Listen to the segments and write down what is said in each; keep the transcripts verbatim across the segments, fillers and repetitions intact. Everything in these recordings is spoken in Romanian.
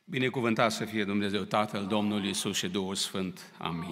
Binecuvântat să fie Dumnezeu Tatăl, Domnul Iisus și Duhul Sfânt. Amin.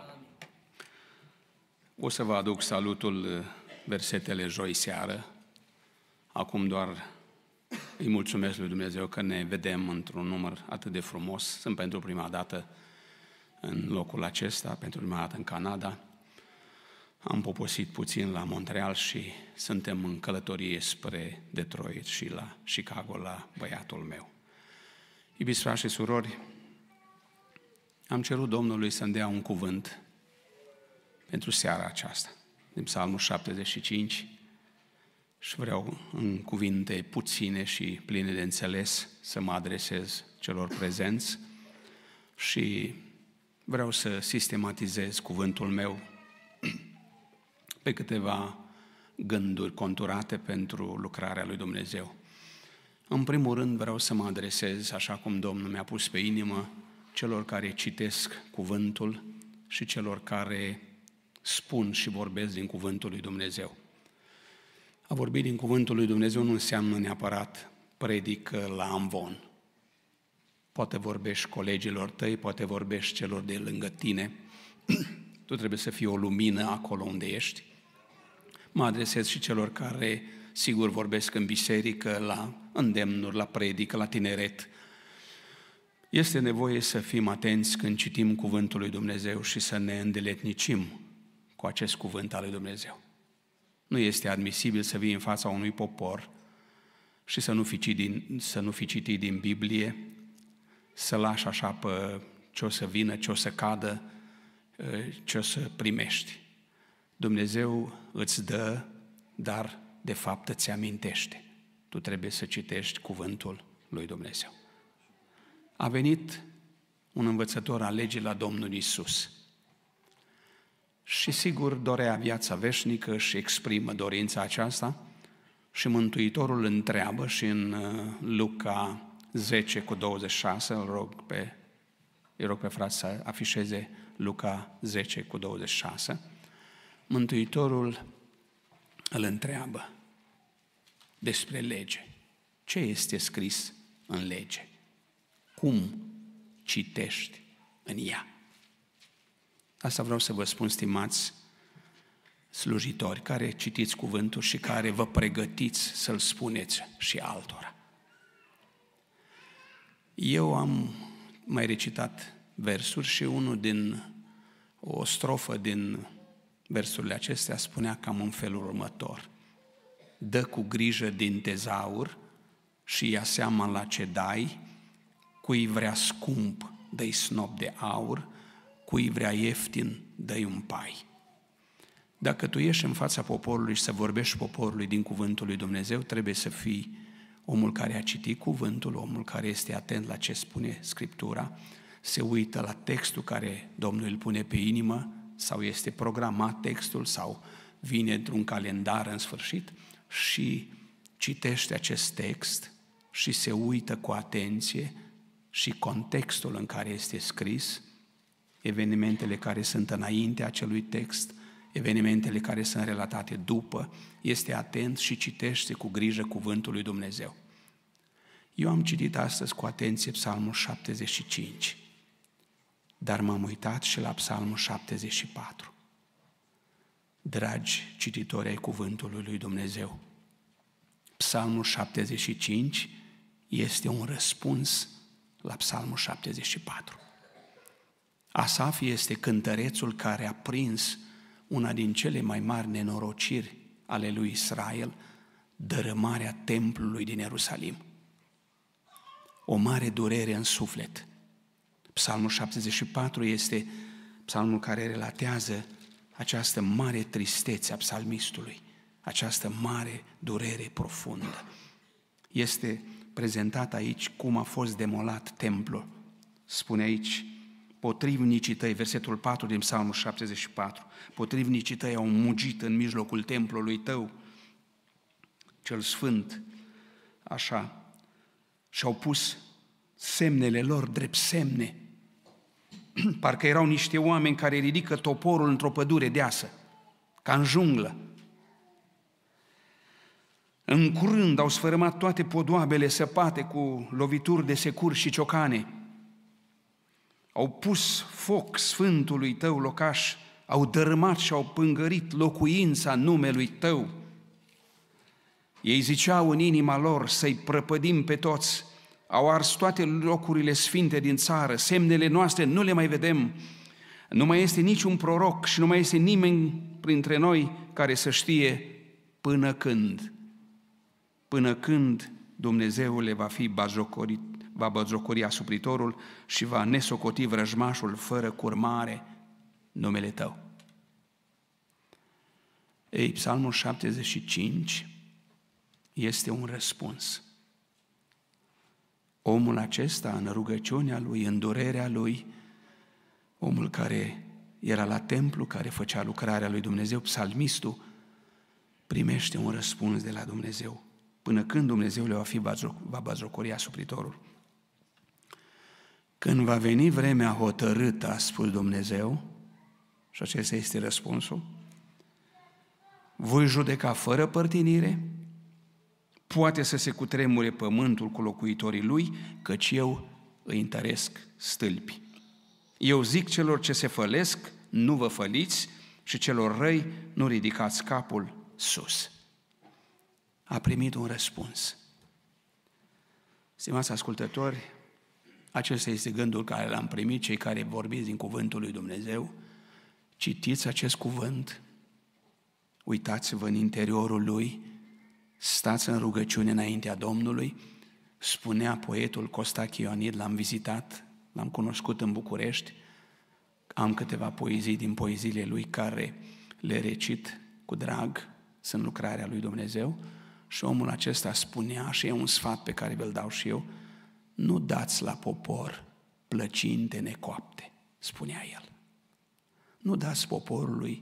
O să vă aduc salutul versetele joi seară. Acum doar îi mulțumesc lui Dumnezeu că ne vedem într-un număr atât de frumos. Sunt pentru prima dată în locul acesta, pentru prima dată în Canada. Am poposit puțin la Montreal și suntem în călătorie spre Detroit și la Chicago, la băiatul meu. Iubiți frați și surori, am cerut Domnului să-mi dea un cuvânt pentru seara aceasta, din Psalmul șaptezeci și cinci, și vreau în cuvinte puține și pline de înțeles să mă adresez celor prezenți și vreau să sistematizez cuvântul meu pe câteva gânduri conturate pentru lucrarea lui Dumnezeu. În primul rând vreau să mă adresez, așa cum Domnul mi-a pus pe inimă, celor care citesc cuvântul și celor care spun și vorbesc din cuvântul lui Dumnezeu. A vorbi din cuvântul lui Dumnezeu nu înseamnă neapărat predică la amvon. Poate vorbești colegilor tăi, poate vorbești celor de lângă tine. Tu trebuie să fii o lumină acolo unde ești. Mă adresez și celor care, sigur, vorbesc în biserică, la îndemnuri, la predică, la tineret. Este nevoie să fim atenți când citim cuvântul lui Dumnezeu și să ne îndeletnicim cu acest cuvânt al lui Dumnezeu. Nu este admisibil să vii în fața unui popor și să nu fi citit din, să nu fi citit din Biblie, să lași așa pe ce o să vină, ce o să cadă, ce o să primești. Dumnezeu îți dă, dar de fapt îți amintește. Tu trebuie să citești cuvântul lui Dumnezeu. A venit un învățător al legii la Domnul Iisus și sigur dorea viața veșnică și exprimă dorința aceasta și Mântuitorul întreabă și în Luca zece cu douăzeci și șase, îl rog pe, îl rog pe frate să afișeze Luca zece cu douăzeci și șase, Mântuitorul îl întreabă despre lege. Ce este scris în lege? Cum citești în ea? Asta vreau să vă spun, stimați slujitori, care citiți cuvântul și care vă pregătiți să-l spuneți și altora. Eu am mai recitat versuri și unul din, o strofă din versurile acestea spunea cam în felul următor: dă cu grijă din tezaur și ia seama la ce dai, cui vrea scump, dă-i snop de aur, cui vrea ieftin, dă-i un pai. Dacă tu ieși în fața poporului și să vorbești poporului din cuvântul lui Dumnezeu, trebuie să fii omul care a citit cuvântul, omul care este atent la ce spune Scriptura, se uită la textul care Domnul îl pune pe inimă, sau este programat textul, sau vine într-un calendar în sfârșit, și citește acest text și se uită cu atenție și contextul în care este scris, evenimentele care sunt înaintea acelui text, evenimentele care sunt relatate după, este atent și citește cu grijă cuvântul lui Dumnezeu. Eu am citit astăzi cu atenție Psalmul șaptezeci și cinci, dar m-am uitat și la Psalmul șaptezeci și patru. Dragi cititori ai cuvântului lui Dumnezeu, Psalmul șaptezeci și cinci este un răspuns la Psalmul șaptezeci și patru. Asaf este cântărețul care a prins una din cele mai mari nenorociri ale lui Israel, dărâmarea templului din Ierusalim. O mare durere în suflet. Psalmul șaptezeci și patru este psalmul care relatează această mare tristețe a psalmistului, această mare durere profundă. Este prezentat aici cum a fost demolat templul. Spune aici: potrivnicii tăi, versetul patru din Psalmul șaptezeci și patru, potrivnicii tăi au mugit în mijlocul templului tău, cel sfânt, așa, și-au pus semnele lor drept semne. Parcă erau niște oameni care ridică toporul într-o pădure deasă, ca în junglă. În curând au sfărâmat toate podoabele săpate cu lovituri de securi și ciocane. Au pus foc sfântului tău locaș, au dărâmat și au pângărit locuința numelui tău. Ei ziceau în inima lor să-i prăpădim pe toți, au ars toate locurile sfinte din țară, semnele noastre nu le mai vedem, nu mai este niciun proroc și nu mai este nimeni printre noi care să știe până când. Până când Dumnezeu le va fi batjocorit, va batjocori asupritorul și va nesocoti vrăjmașul fără curmare numele tău. Ei, Psalmul șaptezeci și cinci este un răspuns. Omul acesta, în rugăciunea lui, în durerea lui, omul care era la templu, care făcea lucrarea lui Dumnezeu, psalmistul, primește un răspuns de la Dumnezeu. Până când Dumnezeu le va fi va batjocori asupritorul. Când va veni vremea hotărâtă, a spus Dumnezeu, și acesta este răspunsul, voi judeca fără părtinire, poate să se cutremure pământul cu locuitorii lui, căci eu îi întăresc stâlpi. Eu zic celor ce se fălesc, nu vă făliți, și celor răi nu ridicați capul sus. A primit un răspuns. Stimați ascultători, acesta este gândul care l-am primit, cei care vorbiți din cuvântul lui Dumnezeu. Citiți acest cuvânt, uitați-vă în interiorul lui, stați în rugăciune înaintea Domnului. Spunea poetul Costache Ioanid, l-am vizitat, l-am cunoscut în București, am câteva poezii din poeziile lui care le recit cu drag, sunt lucrarea lui Dumnezeu, și omul acesta spunea, și e un sfat pe care vi-l dau și eu, nu dați la popor plăcinte necoapte, spunea el. Nu dați poporului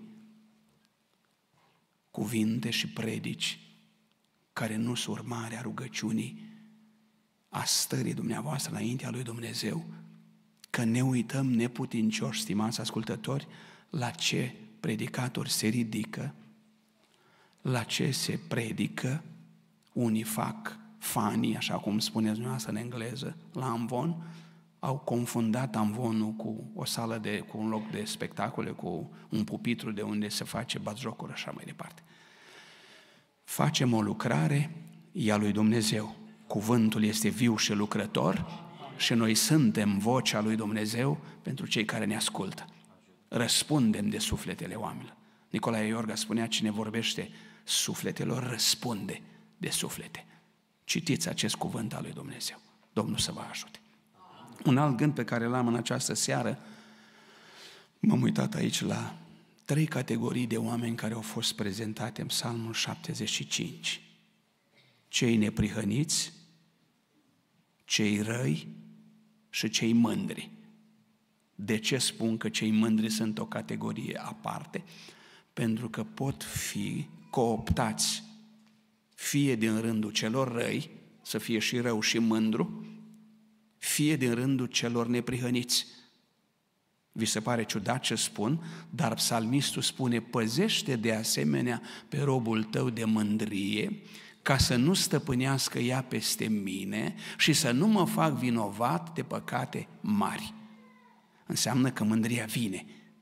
cuvinte și predici care nu sunt urmarea rugăciunii, a stării dumneavoastră înaintea lui Dumnezeu, că ne uităm neputincioși, stimați ascultători, la ce predicatori se ridică, la ce se predică, unii fac fanii, așa cum spuneți dumneavoastră în engleză, la amvon, au confundat amvonul cu o sală, de, cu un loc de spectacole, cu un pupitru de unde se face batjocuri, așa mai departe. Facem o lucrare, ea lui Dumnezeu. Cuvântul este viu și lucrător și noi suntem vocea lui Dumnezeu pentru cei care ne ascultă. Răspundem de sufletele oamenilor. Nicolae Iorga spunea, cine vorbește sufletelor răspunde de suflete. Citiți acest cuvânt al lui Dumnezeu. Domnul să vă ajute. Un alt gând pe care l-am în această seară, m-am uitat aici la trei categorii de oameni care au fost prezentate în Psalmul șaptezeci și cinci. Cei neprihăniți, cei răi și cei mândri. De ce spun că cei mândri sunt o categorie aparte? Pentru că pot fi cooptați fie din rândul celor răi, să fie și rău și mândru, fie din rândul celor neprihăniți. Vi se pare ciudat ce spun, dar psalmistul spune, păzește de asemenea pe robul tău de mândrie, ca să nu stăpânească ea peste mine și să nu mă fac vinovat de păcate mari. Înseamnă că mândria vine.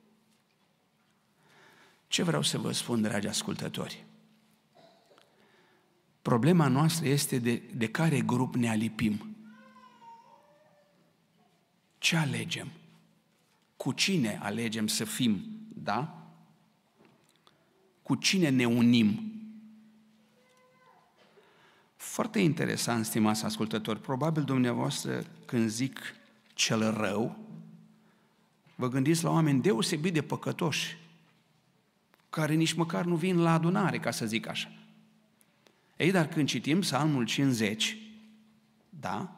Ce vreau să vă spun, dragi ascultători? Problema noastră este de, de care grup ne alipim. Ce alegem? Cu cine alegem să fim, da? Cu cine ne unim? Foarte interesant, stimați ascultători, probabil dumneavoastră când zic cel rău, vă gândiți la oameni deosebit de păcătoși, care nici măcar nu vin la adunare, ca să zic așa. Ei, dar când citim Psalmul cincizeci, da?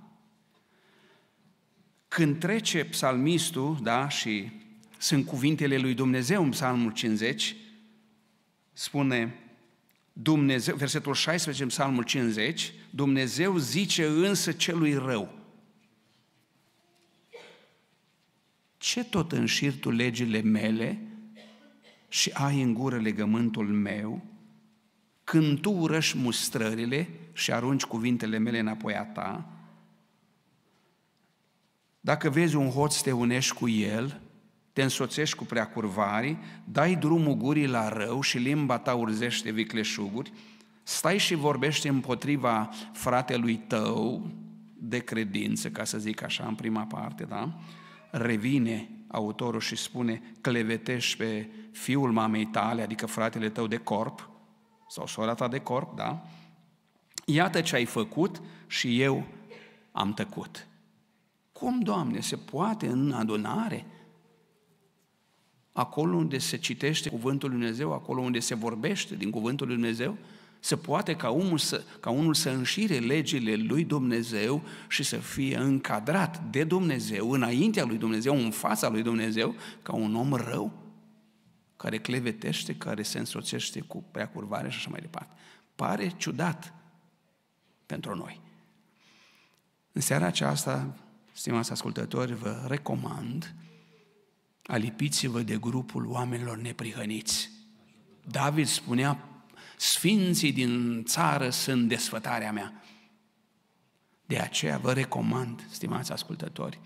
Când trece psalmistul, da, și sunt cuvintele lui Dumnezeu în Psalmul cincizeci, spune Dumnezeu, versetul șaisprezece în Psalmul cincizeci, Dumnezeu zice însă celui rău, ce tot înșiri tu legile mele și ai în gură legământul meu? când tu urăști mustrările și arunci cuvintele mele înapoi a ta, dacă vezi un hoț, te unești cu el, te însoțești cu preacurvarii, dai drumul gurii la rău și limba ta urzește vicleșuguri, stai și vorbești împotriva fratelui tău de credință, ca să zic așa în prima parte, da? Revine autorul și spune, clevetești pe fiul mamei tale, adică fratele tău de corp, sau sora ta de corp, da? Iată ce ai făcut și eu am tăcut. Cum, Doamne, se poate în adunare? Acolo unde se citește cuvântul lui Dumnezeu, acolo unde se vorbește din cuvântul lui Dumnezeu, se poate ca unul să, ca unul să înșire legile lui Dumnezeu și să fie încadrat de Dumnezeu, înaintea lui Dumnezeu, în fața lui Dumnezeu, ca un om rău, care clevetește, care se însoțește cu preacurvare și așa mai departe. Pare ciudat pentru noi. În seara aceasta, stimați ascultători, vă recomand, alipiți-vă de grupul oamenilor neprihăniți. David spunea, sfinții din țară sunt desfătarea mea. De aceea vă recomand, stimați ascultători,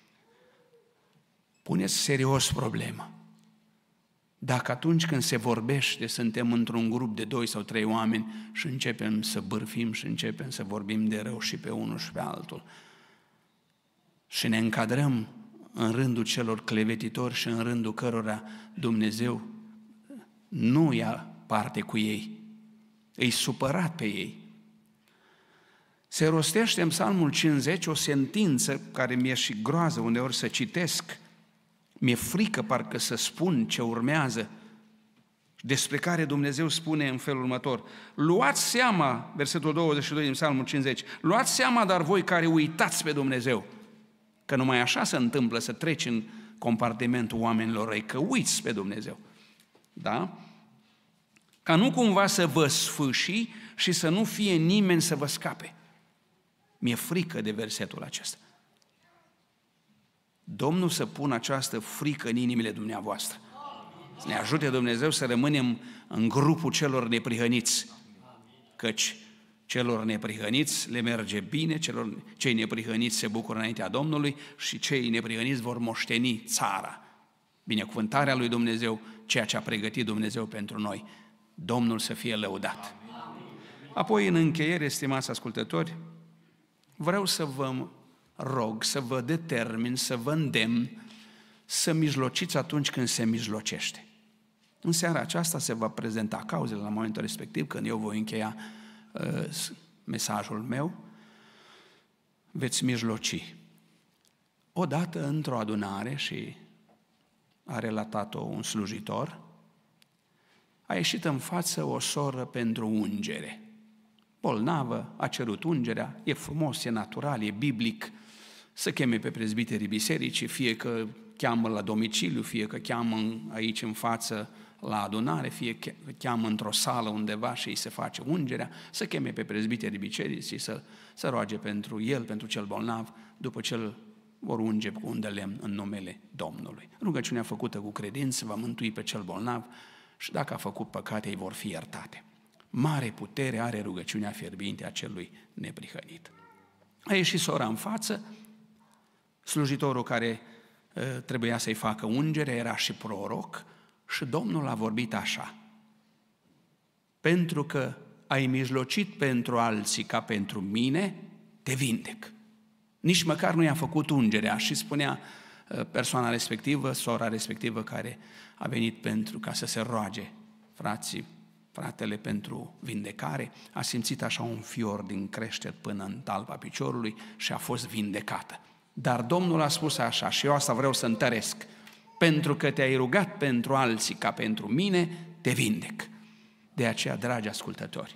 puneți serios problema. Dacă atunci când se vorbește, suntem într-un grup de doi sau trei oameni și începem să bârfim și începem să vorbim de rău și pe unul și pe altul și ne încadrăm în rândul celor clevetitori și în rândul cărora Dumnezeu nu ia parte cu ei, e supărat pe ei. Se rostește în Psalmul cincizeci o sentință care mi-e și groază uneori să citesc, mi-e frică parcă să spun ce urmează, despre care Dumnezeu spune în felul următor. Luați seama, versetul douăzeci și doi din Psalmul cincizeci, luați seama, dar voi care uitați pe Dumnezeu, că numai așa se întâmplă să treci în compartimentul oamenilor răi, că uiți pe Dumnezeu. Da? Ca nu cumva să vă sfâși și să nu fie nimeni să vă scape. Mi-e frică de versetul acesta. Domnul să pună această frică în inimile dumneavoastră. Să ne ajute Dumnezeu să rămânem în grupul celor neprihăniți, căci celor neprihăniți le merge bine, celor, cei neprihăniți se bucură înaintea Domnului și cei neprihăniți vor moșteni țara. Binecuvântarea lui Dumnezeu, ceea ce a pregătit Dumnezeu pentru noi. Domnul să fie lăudat. Apoi, în încheiere, stimați ascultători, vreau să vă rog, să vă determin, să vă îndemn să mijlociți atunci când se mijlocește. În seara aceasta se va prezenta cauzele la momentul respectiv, când eu voi încheia uh, mesajul meu, veți mijloci. Odată într-o adunare, și a relatat-o un slujitor, a ieșit în față o soră pentru ungere. Bolnavă, a cerut ungerea, e frumos, e natural, e biblic, să cheme pe prezbiterii bisericii, fie că cheamă la domiciliu, fie că cheamă aici în față la adunare, fie că cheamă într-o sală undeva și îi se face ungerea, să cheme pe prezbiterii bisericii, să, să roage pentru el, pentru cel bolnav, după ce îl vor unge cu un de lemn în numele Domnului. Rugăciunea făcută cu credință va mântui pe cel bolnav și dacă a făcut păcate, ei vor fi iertate. Mare putere are rugăciunea fierbinte a celui neprihănit. A ieșit sora în față, slujitorul care uh, trebuia să-i facă ungere era și proroc și Domnul a vorbit așa: pentru că ai mijlocit pentru alții ca pentru mine, te vindec. Nici măcar nu i-a făcut ungerea și spunea uh, persoana respectivă, sora respectivă care a venit pentru ca să se roage frații, fratele pentru vindecare, a simțit așa un fior din creștet până în talpa piciorului și a fost vindecată. Dar Domnul a spus așa, și eu asta vreau să întăresc: pentru că te-ai rugat pentru alții ca pentru mine, te vindec. De aceea, dragi ascultători,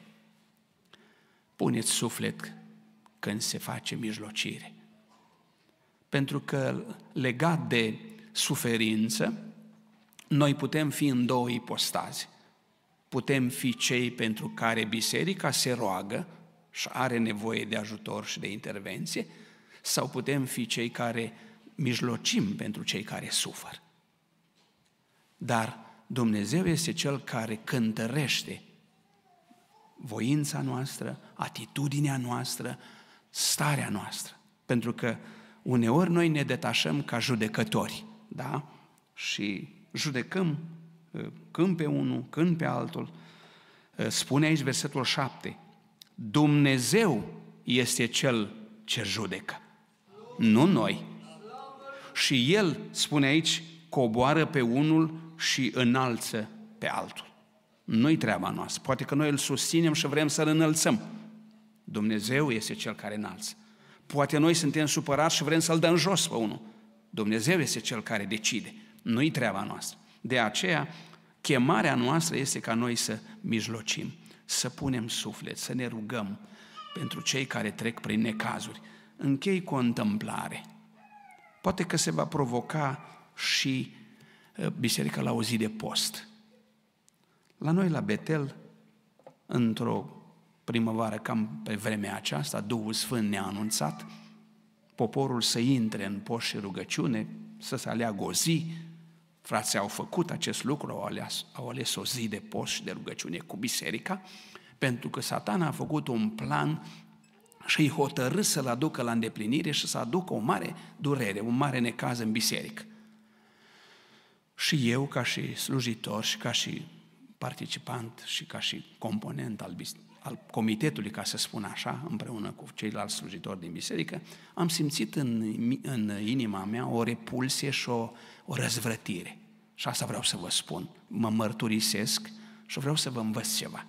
puneți suflet când se face mijlocire. Pentru că legat de suferință, noi putem fi în două ipostaze. Putem fi cei pentru care biserica se roagă și are nevoie de ajutor și de intervenție, sau putem fi cei care mijlocim pentru cei care suferă. Dar Dumnezeu este Cel care cântărește voința noastră, atitudinea noastră, starea noastră. Pentru că uneori noi ne detașăm ca judecători, da? Și judecăm când pe unul, când pe altul. Spune aici versetul șapte, Dumnezeu este Cel ce judecă, nu noi. Și El, spune aici, coboară pe unul și înalță pe altul. Nu-i treaba noastră. Poate că noi îl susținem și vrem să-l înălțăm. Dumnezeu este Cel care înalță. Poate noi suntem supărați și vrem să-l dăm jos pe unul. Dumnezeu este Cel care decide. Nu-i treaba noastră. De aceea, chemarea noastră este ca noi să mijlocim, să punem suflet, să ne rugăm pentru cei care trec prin necazuri. Închei cu o întâmplare. Poate că se va provoca și biserica la o zi de post. La noi, la Betel, într-o primăvară, cam pe vremea aceasta, Duhul Sfânt ne-a anunțat poporul să intre în post și rugăciune, să se aleagă o zi. Frații au făcut acest lucru, au ales, au ales o zi de post și de rugăciune cu biserica, pentru că Satana a făcut un plan și îi hotărâ să-l aducă la îndeplinire și să aducă o mare durere, un mare necaz în biserică. Și eu, ca și slujitor și ca și participant și ca și component al, al comitetului, ca să spun așa, împreună cu ceilalți slujitori din biserică, am simțit în, în inima mea o repulsie și o, o răzvrătire. Și asta vreau să vă spun, mă mărturisesc și vreau să vă învăț ceva.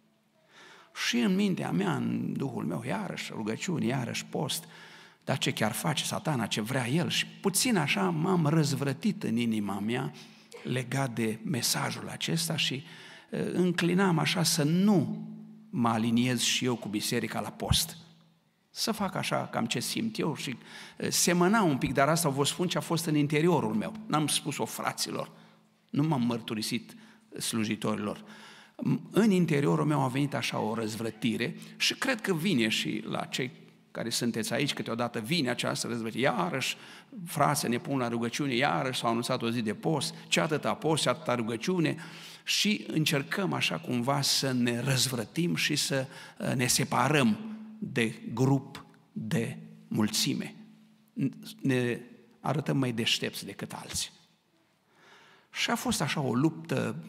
Și în mintea mea, în Duhul meu, iarăși rugăciuni, iarăși post, dar ce chiar face Satana, ce vrea el. Și puțin așa m-am răzvrătit în inima mea legat de mesajul acesta și uh, înclinam așa să nu mă aliniez și eu cu biserica la post. Să fac așa cam ce simt eu și uh, semăna un pic, dar asta vă spun ce a fost în interiorul meu. N-am spus-o fraților, nu m-am mărturisit slujitorilor. În interiorul meu a venit așa o răzvrătire și cred că vine și la cei care sunteți aici, câteodată vine această răzvrătire. Iarăși, frații ne pun la rugăciune, iarăși s-a anunțat o zi de post, ce atâta post, ce atâta rugăciune și încercăm așa cumva să ne răzvrătim și să ne separăm de grup, de mulțime. Ne arătăm mai deștepți decât alții. Și a fost așa o luptă.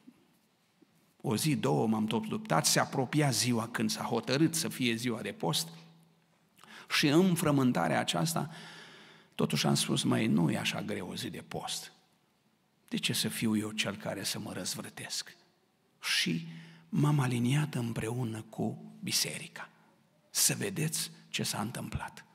O zi, două m-am tot luptat, se apropia ziua când s-a hotărât să fie ziua de post și în frământarea aceasta, totuși am spus, măi, nu e așa greu o zi de post. De ce să fiu eu cel care să mă răzvrătesc? Și m-am aliniat împreună cu biserica. Să vedeți ce s-a întâmplat.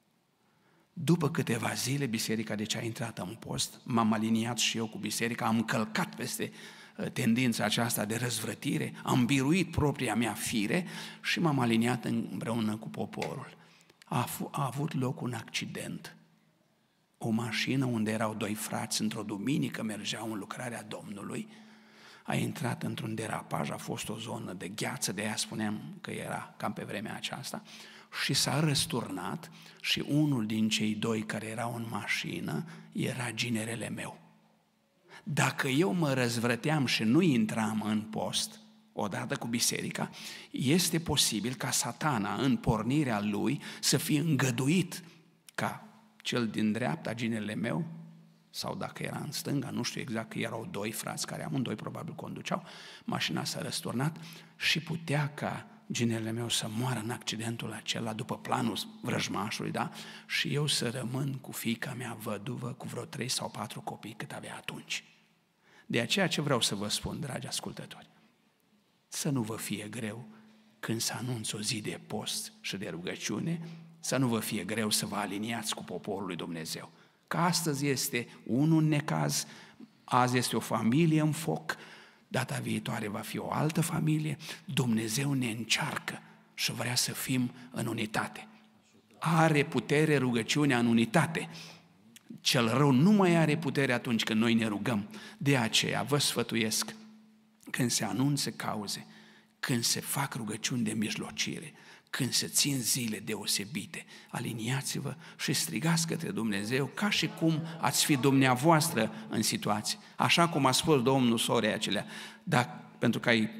După câteva zile, biserica deci a intrat în post, m-am aliniat și eu cu biserica, am călcat peste tendința aceasta de răzvrătire, am biruit propria mea fire și m-am aliniat împreună cu poporul. A, f- a avut loc un accident. O mașină unde erau doi frați într-o duminică, mergeau în lucrarea Domnului, a intrat într-un derapaj, a fost o zonă de gheață, de aia spuneam că era cam pe vremea aceasta, și s-a răsturnat și unul din cei doi care erau în mașină era ginerele meu. Dacă eu mă răzvrăteam și nu intram în post, odată cu biserica, este posibil ca Satana, în pornirea lui, să fie îngăduit ca cel din dreapta, ginerele meu, sau dacă era în stânga, nu știu exact, că erau doi frați care amândoi probabil conduceau, mașina s-a răsturnat și putea ca ginerele meu să moară în accidentul acela după planul vrăjmașului, da? Și eu să rămân cu fiica mea văduvă cu vreo trei sau patru copii cât avea atunci. De aceea ce vreau să vă spun, dragi ascultători, să nu vă fie greu când se anunță o zi de post și de rugăciune, să nu vă fie greu să vă aliniați cu poporul lui Dumnezeu. Că astăzi este unul în necaz, azi este o familie în foc, data viitoare va fi o altă familie, Dumnezeu ne încearcă și vrea să fim în unitate. Are putere rugăciunea în unitate. Cel rău nu mai are putere atunci când noi ne rugăm. De aceea vă sfătuiesc, când se anunță cauze, când se fac rugăciuni de mijlocire, când se țin zile deosebite, aliniați-vă și strigați către Dumnezeu ca și cum ați fi dumneavoastră în situație. Așa cum a spus Domnul sorei acelea, dar pentru că ai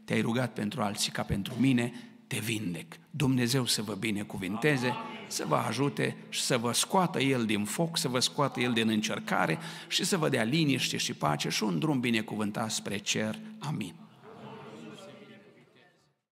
te-ai rugat pentru alții ca pentru mine, te vindec. Dumnezeu să vă binecuvinteze, să vă ajute și să vă scoată El din foc, să vă scoată El din încercare și să vă dea liniște și pace și un drum binecuvântat spre cer. Amin.